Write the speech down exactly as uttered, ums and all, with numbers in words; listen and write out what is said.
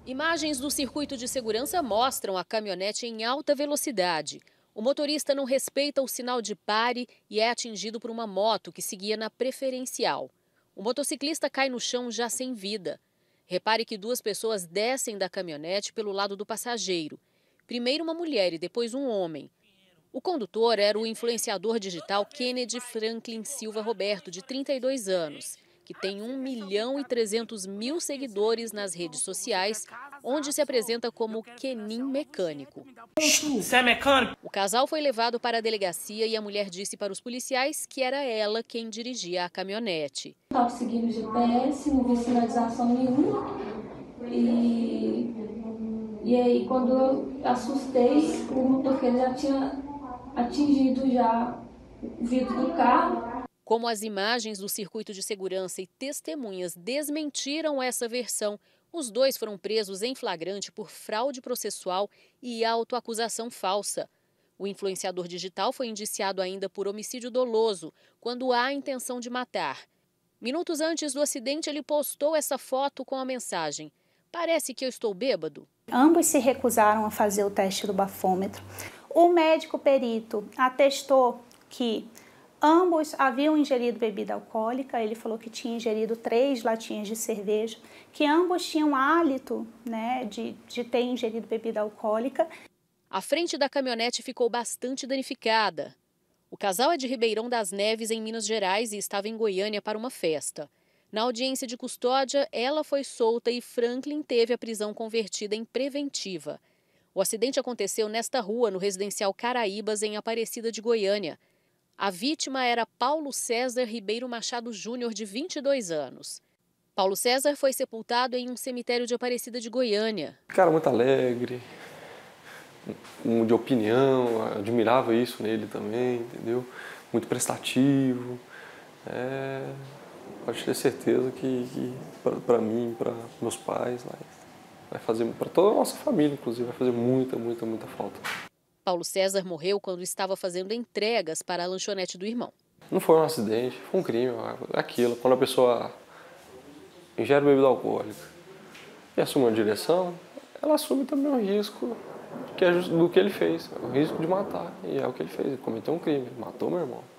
Imagens do circuito de segurança mostram a caminhonete em alta velocidade. O motorista não respeita o sinal de pare e é atingido por uma moto que seguia na preferencial. O motociclista cai no chão já sem vida. Repare que duas pessoas descem da caminhonete pelo lado do passageiro. Primeiro uma mulher e depois um homem. O condutor era o influenciador digital Kennedy Franklin Silva Roberto, de trinta e dois anos, que tem um milhão e trezentos mil seguidores nas redes sociais, onde se apresenta como Kenin Mecânico. Você é mecânico? O casal foi levado para a delegacia e a mulher disse para os policiais que era ela quem dirigia a caminhonete. Estava seguindo o G P S, não vi sinalização nenhuma. E, e aí, quando eu assustei, o motoqueiro já tinha atingido já o vidro do carro. Como as imagens do circuito de segurança e testemunhas desmentiram essa versão, os dois foram presos em flagrante por fraude processual e autoacusação falsa. O influenciador digital foi indiciado ainda por homicídio doloso, quando há a intenção de matar. Minutos antes do acidente, ele postou essa foto com a mensagem: "Parece que eu estou bêbado". Ambos se recusaram a fazer o teste do bafômetro. O médico perito atestou que ambos haviam ingerido bebida alcoólica. Ele falou que tinha ingerido três latinhas de cerveja, que ambos tinham hálito, né, de, de ter ingerido bebida alcoólica. A frente da caminhonete ficou bastante danificada. O casal é de Ribeirão das Neves, em Minas Gerais, e estava em Goiânia para uma festa. Na audiência de custódia, ela foi solta e Franklin teve a prisão convertida em preventiva. O acidente aconteceu nesta rua, no residencial Caraíbas, em Aparecida de Goiânia. A vítima era Paulo César Ribeiro Machado Júnior, de vinte e dois anos. Paulo César foi sepultado em um cemitério de Aparecida de Goiânia. Cara muito alegre, de opinião, admirava isso nele também, entendeu? Muito prestativo. É, pode ter certeza que, que para mim, para meus pais, vai fazer, para toda a nossa família, inclusive, vai fazer muita, muita, muita falta. Paulo César morreu quando estava fazendo entregas para a lanchonete do irmão. Não foi um acidente, foi um crime. É aquilo, quando a pessoa ingere bebida alcoólica e assume uma direção, ela assume também o risco que é do que ele fez, o risco de matar. E é o que ele fez, ele cometeu um crime, matou meu irmão.